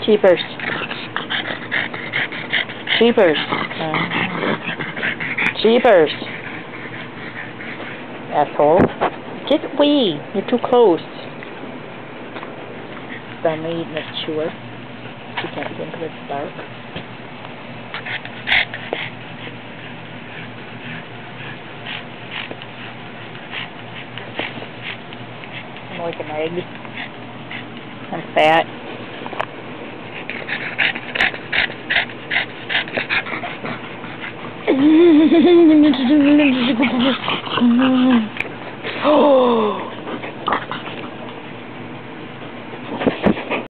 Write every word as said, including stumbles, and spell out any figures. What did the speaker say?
Cheapers. Cheapers. Uh, cheapers. Asshole. Get away. You're too close. Finally eating this chewer. You can't see him because it's dark. I'm like an egg. I'm fat. Oh.